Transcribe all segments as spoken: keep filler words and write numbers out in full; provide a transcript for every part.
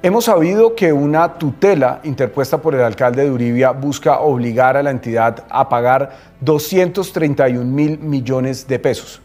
Hemos sabido que una tutela interpuesta por el alcalde de Uribia busca obligar a la entidad a pagar doscientos treinta y un mil millones de pesos.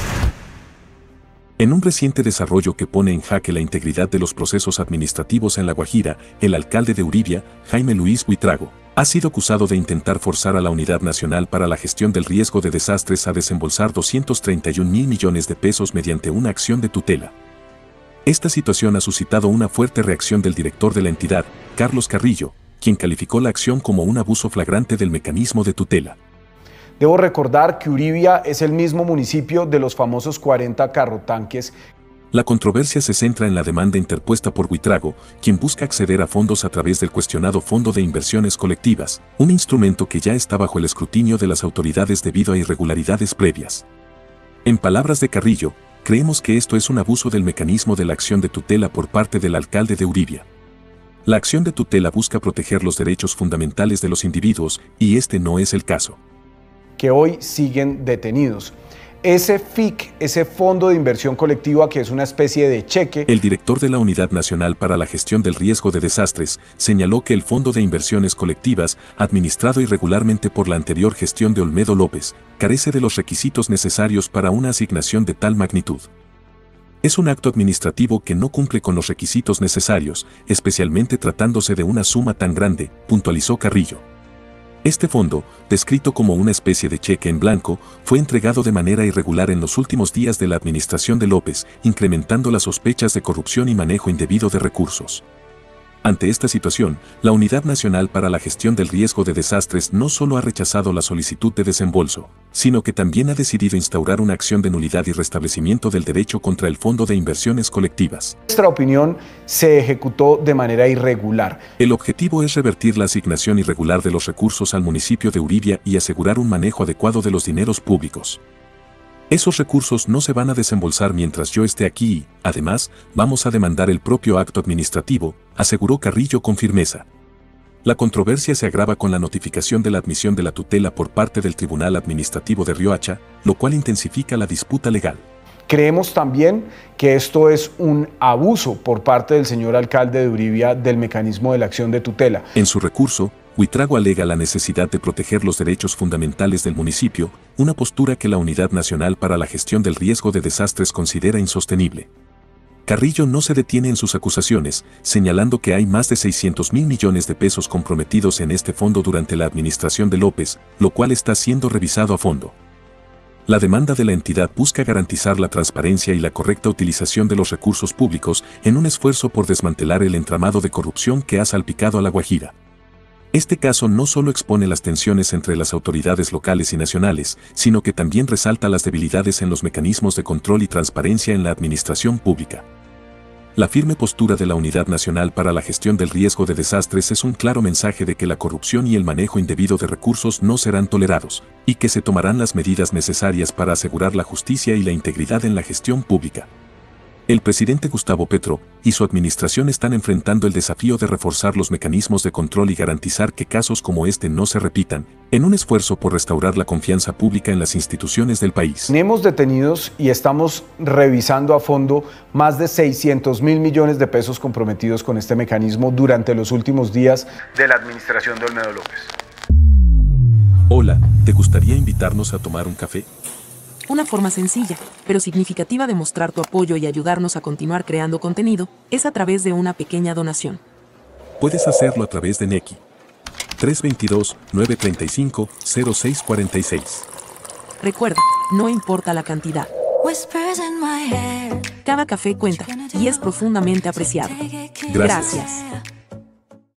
En un reciente desarrollo que pone en jaque la integridad de los procesos administrativos en La Guajira, el alcalde de Uribia, Jaime Luis Buitrago, ha sido acusado de intentar forzar a la Unidad Nacional para la Gestión del Riesgo de Desastres a desembolsar doscientos treinta y un mil millones de pesos mediante una acción de tutela. Esta situación ha suscitado una fuerte reacción del director de la entidad, Carlos Carrillo, quien calificó la acción como un abuso flagrante del mecanismo de tutela. Debo recordar que Uribia es el mismo municipio de los famosos cuarenta carrotanques. La controversia se centra en la demanda interpuesta por Buitrago, quien busca acceder a fondos a través del cuestionado Fondo de Inversiones Colectivas, un instrumento que ya está bajo el escrutinio de las autoridades debido a irregularidades previas. En palabras de Carrillo, creemos que esto es un abuso del mecanismo de la acción de tutela por parte del alcalde de Uribia. La acción de tutela busca proteger los derechos fundamentales de los individuos y este no es el caso. Que hoy siguen detenidos. Ese F I C, ese Fondo de Inversión Colectiva, que es una especie de cheque. El director de la Unidad Nacional para la Gestión del Riesgo de Desastres señaló que el Fondo de Inversiones Colectivas, administrado irregularmente por la anterior gestión de Olmedo López, carece de los requisitos necesarios para una asignación de tal magnitud. Es un acto administrativo que no cumple con los requisitos necesarios, especialmente tratándose de una suma tan grande, puntualizó Carrillo. Este fondo, descrito como una especie de cheque en blanco, fue entregado de manera irregular en los últimos días de la administración de López, incrementando las sospechas de corrupción y manejo indebido de recursos. Ante esta situación, la Unidad Nacional para la Gestión del Riesgo de Desastres no solo ha rechazado la solicitud de desembolso, sino que también ha decidido instaurar una acción de nulidad y restablecimiento del derecho contra el Fondo de Inversiones Colectivas. En nuestra opinión, se ejecutó de manera irregular. El objetivo es revertir la asignación irregular de los recursos al municipio de Uribia y asegurar un manejo adecuado de los dineros públicos. Esos recursos no se van a desembolsar mientras yo esté aquí y, además, vamos a demandar el propio acto administrativo, aseguró Carrillo con firmeza. La controversia se agrava con la notificación de la admisión de la tutela por parte del Tribunal Administrativo de Riohacha, lo cual intensifica la disputa legal. Creemos también que esto es un abuso por parte del señor alcalde de Uribia del mecanismo de la acción de tutela. En su recurso, Buitrago alega la necesidad de proteger los derechos fundamentales del municipio, una postura que la Unidad Nacional para la Gestión del Riesgo de Desastres considera insostenible. Carrillo no se detiene en sus acusaciones, señalando que hay más de seiscientos mil millones de pesos comprometidos en este fondo durante la administración de López, lo cual está siendo revisado a fondo. La demanda de la entidad busca garantizar la transparencia y la correcta utilización de los recursos públicos en un esfuerzo por desmantelar el entramado de corrupción que ha salpicado a La Guajira. Este caso no solo expone las tensiones entre las autoridades locales y nacionales, sino que también resalta las debilidades en los mecanismos de control y transparencia en la administración pública. La firme postura de la Unidad Nacional para la Gestión del Riesgo de Desastres es un claro mensaje de que la corrupción y el manejo indebido de recursos no serán tolerados, y que se tomarán las medidas necesarias para asegurar la justicia y la integridad en la gestión pública. El presidente Gustavo Petro y su administración están enfrentando el desafío de reforzar los mecanismos de control y garantizar que casos como este no se repitan, en un esfuerzo por restaurar la confianza pública en las instituciones del país. Tenemos detenidos y estamos revisando a fondo más de seiscientos mil millones de pesos comprometidos con este mecanismo durante los últimos días de la administración de Olmedo López. Hola, ¿te gustaría invitarnos a tomar un café? Una forma sencilla, pero significativa de mostrar tu apoyo y ayudarnos a continuar creando contenido, es a través de una pequeña donación. Puedes hacerlo a través de Nequi. tres dos dos, nueve tres cinco, cero seis cuatro seis. Recuerda, no importa la cantidad. Cada café cuenta, y es profundamente apreciado. Gracias. Gracias.